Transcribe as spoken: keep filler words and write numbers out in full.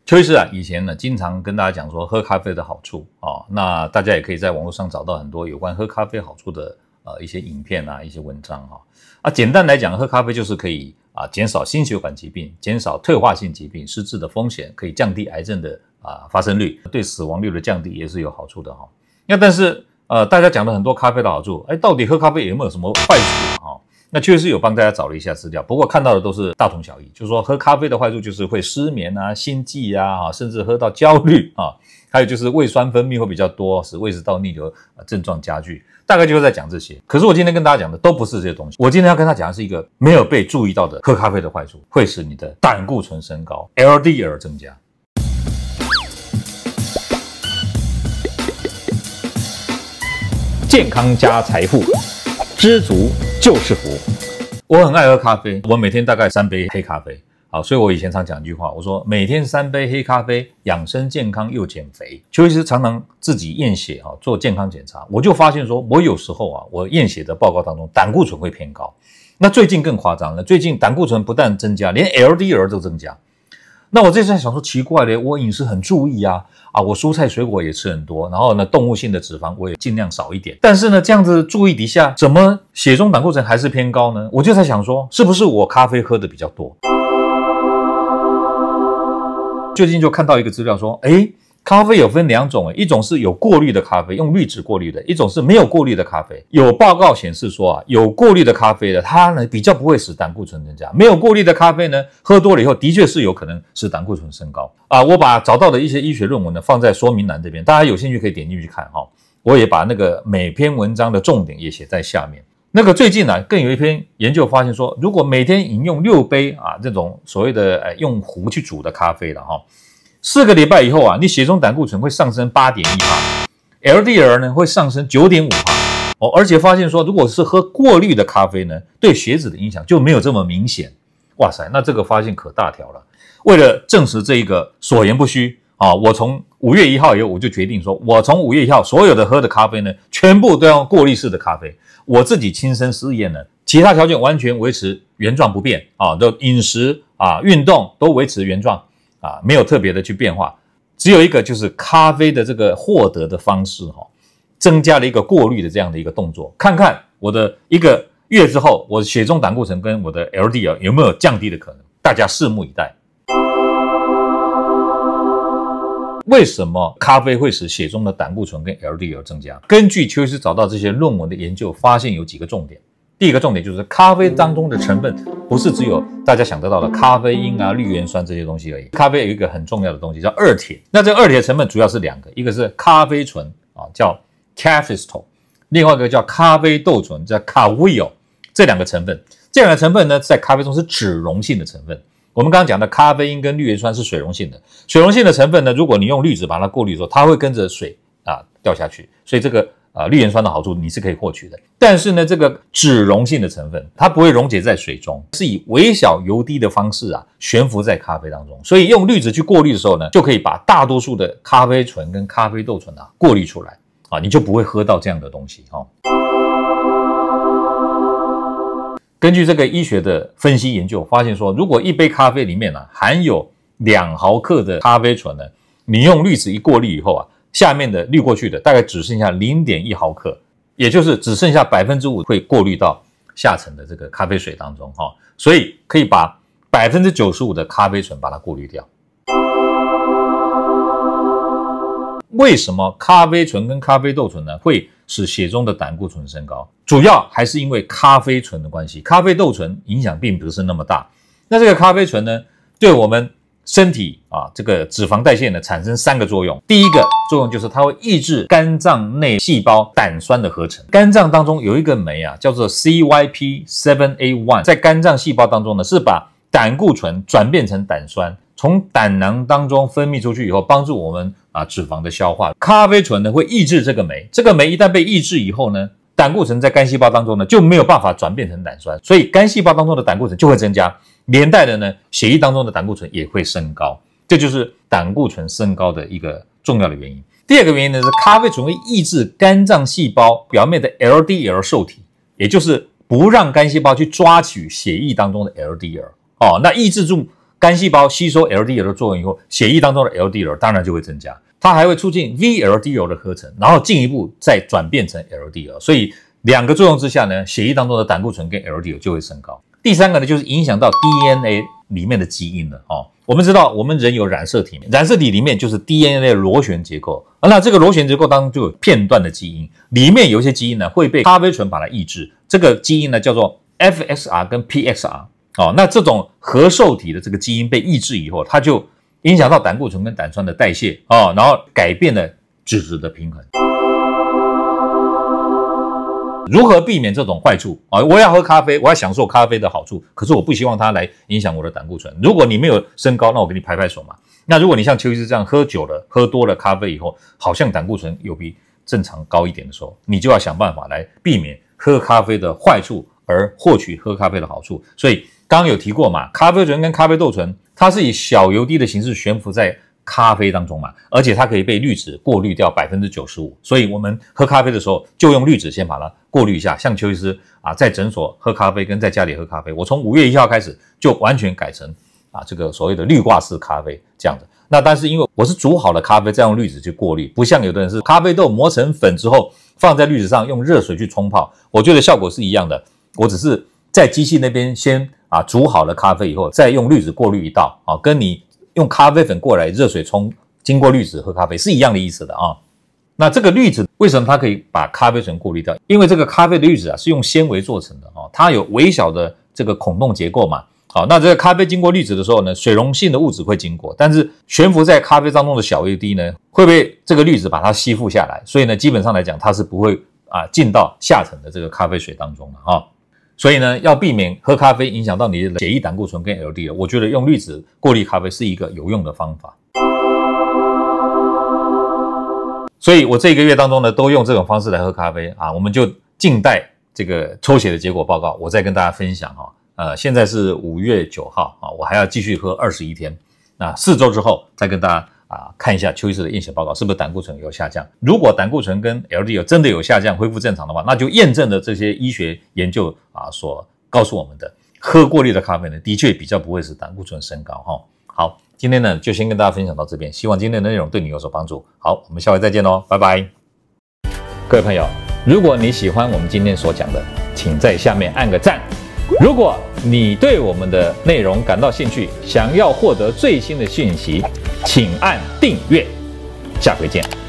邱医师啊，以前呢经常跟大家讲说喝咖啡的好处啊、哦，那大家也可以在网络上找到很多有关喝咖啡好处的呃一些影片啊、一些文章哈、哦。啊，简单来讲，喝咖啡就是可以啊减少心血管疾病、减少退化性疾病、失智的风险，可以降低癌症的啊发生率，对死亡率的降低也是有好处的哈、哦。那但是呃大家讲了很多咖啡的好处，哎，到底喝咖啡有没有什么坏处哈？那确实有帮大家找了一下资料，不过看到的都是大同小异，就是说喝咖啡的坏处就是会失眠啊、心悸啊，甚至喝到焦虑啊，还有就是胃酸分泌会比较多，使胃食道逆流症状加剧，大概就是在讲这些。可是我今天跟大家讲的都不是这些东西，我今天要跟他讲的是一个没有被注意到的喝咖啡的坏处，会使你的胆固醇升高 ，L D L 增加。健康加财富。知足就是福。我很爱喝咖啡，我每天大概三杯黑咖啡。好，所以我以前常讲一句话，我说每天三杯黑咖啡，养生健康又减肥。邱医师常常自己验血啊，做健康检查，我就发现说，我有时候啊，我验血的报告当中胆固醇会偏高。那最近更夸张了，最近胆固醇不但增加，连 L D L 都增加。那我这次在想说，奇怪了，我饮食很注意啊，啊，我蔬菜水果也吃很多，然后呢，动物性的脂肪我也尽量少一点。但是呢，这样子注意底下，怎么血中胆固醇还是偏高呢？我就在想说，是不是我咖啡喝的比较多？最近就看到一个资料说，诶，咖啡有分两种，一种是有过滤的咖啡，用滤纸过滤的，一种是没有过滤的咖啡。有报告显示说啊，有过滤的咖啡的，它呢比较不会使胆固醇增加；没有过滤的咖啡呢，喝多了以后的确是有可能使胆固醇升高啊。我把找到的一些医学论文呢放在说明栏这边，大家有兴趣可以点进去看哈、哦。我也把那个每篇文章的重点也写在下面。那个最近呢、啊，更有一篇研究发现说，如果每天饮用六杯啊这种所谓的呃用壶去煮的咖啡了哈。哦四个礼拜以后啊，你血中胆固醇会上升 百分之八点一 ，L D L 呢会上升 百分之九点五 哦，而且发现说，如果是喝过滤的咖啡呢，对血脂的影响就没有这么明显。哇塞，那这个发现可大条了。为了证实这一个所言不虚啊，我从五月一号以后我就决定说，我从五月一号所有的喝的咖啡呢，全部都要用过滤式的咖啡。我自己亲身试验呢，其他条件完全维持原状不变啊，就饮食啊、运动都维持原状。啊，没有特别的去变化，只有一个就是咖啡的这个获得的方式哈、哦，增加了一个过滤的这样的一个动作，看看我的一个月之后，我的血中胆固醇跟我的 L D L 有没有降低的可能，大家拭目以待。为什么咖啡会使血中的胆固醇跟 L D L 增加？根据邱医师找到这些论文的研究，发现有几个重点。第一个重点就是咖啡当中的成分不是只有大家想得到的咖啡因啊、绿原酸这些东西而已。咖啡有一个很重要的东西叫二铁，那这二铁成分主要是两个，一个是咖啡醇啊，叫 cafeindole， 另外一个叫咖啡豆醇，叫 caveol。这两个成分，这两个成分呢，在咖啡中是脂溶性的成分。我们刚刚讲的咖啡因跟绿原酸是水溶性的，水溶性的成分呢，如果你用滤纸把它过滤的时候，它会跟着水啊掉下去，所以这个。啊，绿原酸的好处你是可以获取的，但是呢，这个脂溶性的成分它不会溶解在水中，是以微小油滴的方式啊悬浮在咖啡当中，所以用滤纸去过滤的时候呢，就可以把大多数的咖啡醇跟咖啡豆醇啊过滤出来啊，你就不会喝到这样的东西哈、哦。根据这个医学的分析研究，发现说，如果一杯咖啡里面啊含有两毫克的咖啡醇呢，你用滤纸一过滤以后啊。下面的滤过去的大概只剩下 零点一毫克，也就是只剩下 百分之五 会过滤到下层的这个咖啡水当中、哦、所以可以把 百分之九十五 的咖啡醇把它过滤掉。为什么咖啡醇跟咖啡豆醇呢会使血中的胆固醇升高？主要还是因为咖啡醇的关系，咖啡豆醇影响并不是那么大。那这个咖啡醇呢，对我们身体啊，这个脂肪代谢呢产生三个作用。第一个作用就是它会抑制肝脏内细胞胆酸的合成。肝脏当中有一个酶啊，叫做 C Y P 七 A 一， 在肝脏细胞当中呢，是把胆固醇转变成胆酸，从胆囊当中分泌出去以后，帮助我们啊脂肪的消化。咖啡醇呢会抑制这个酶，这个酶一旦被抑制以后呢，胆固醇在肝细胞当中呢就没有办法转变成胆酸，所以肝细胞当中的胆固醇就会增加。连带的呢，血液当中的胆固醇也会升高，这就是胆固醇升高的一个重要的原因。第二个原因呢是咖啡醇会抑制肝脏细胞表面的 L D L 受体，也就是不让肝细胞去抓取血液当中的 L D L。哦，那抑制住肝细胞吸收 L D L 的作用以后，血液当中的 L D L 当然就会增加，它还会促进 V L D L 的合成，然后进一步再转变成 L D L， 所以两个作用之下呢，血液当中的胆固醇跟 L D L 就会升高。第三个呢，就是影响到 D N A 里面的基因了哦。我们知道，我们人有染色体，染色体里面就是 D N A 的螺旋结构，那这个螺旋结构当中就有片段的基因，里面有一些基因呢会被咖啡醇把它抑制，这个基因呢叫做 F X R 跟 P X R。哦，那这种核受体的这个基因被抑制以后，它就影响到胆固醇跟胆酸的代谢哦，然后改变了脂质的平衡。如何避免这种坏处啊？我要喝咖啡，我要享受咖啡的好处，可是我不希望它来影响我的胆固醇。如果你没有升高，那我给你拍拍手嘛。那如果你像邱医师这样喝久了、喝多了咖啡以后，好像胆固醇有比正常高一点的时候，你就要想办法来避免喝咖啡的坏处，而获取喝咖啡的好处。所以刚刚有提过嘛，咖啡醇跟咖啡豆醇，它是以小油滴的形式悬浮在咖啡当中嘛，而且它可以被滤纸过滤掉 百分之九十五， 所以我们喝咖啡的时候就用滤纸先把它过滤一下。像邱医师啊，在诊所喝咖啡跟在家里喝咖啡，我从五月一号开始就完全改成啊这个所谓的滤挂式咖啡这样子。那但是因为我是煮好的咖啡再用滤纸去过滤，不像有的人是咖啡豆磨成粉之后放在滤纸上用热水去冲泡，我觉得效果是一样的，我只是在机器那边先啊煮好了咖啡以后再用滤纸过滤一道啊，跟你用咖啡粉过来热水冲，经过滤纸喝咖啡是一样的意思的啊。那这个滤纸为什么它可以把咖啡醇过滤掉？因为这个咖啡的滤纸啊是用纤维做成的啊，它有微小的这个孔洞结构嘛。好，那这个咖啡经过滤纸的时候呢，水溶性的物质会经过，但是悬浮在咖啡当中的小油滴呢，会被这个滤纸把它吸附下来，所以呢，基本上来讲它是不会啊进到下层的这个咖啡水当中的啊。所以呢，要避免喝咖啡影响到你的血液胆固醇跟 L D L， 我觉得用滤纸过滤咖啡是一个有用的方法。所以我这一个月当中呢，都用这种方式来喝咖啡啊，我们就静待这个抽血的结果报告，我再跟大家分享哈。呃，现在是五月九号啊，我还要继续喝二十一天，那四周之后再跟大家啊看一下邱医师的验血报告是不是胆固醇有下降。如果胆固醇跟 L D L 真的有下降，恢复正常的话，那就验证了这些医学研究啊所告诉我们的，喝过滤的咖啡呢，的确比较不会使胆固醇升高哈。好，今天呢就先跟大家分享到这边，希望今天的内容对你有所帮助。好，我们下回再见喽，拜拜。各位朋友，如果你喜欢我们今天所讲的，请在下面按个赞。如果你对我们的内容感到兴趣，想要获得最新的讯息，请按订阅。下回见。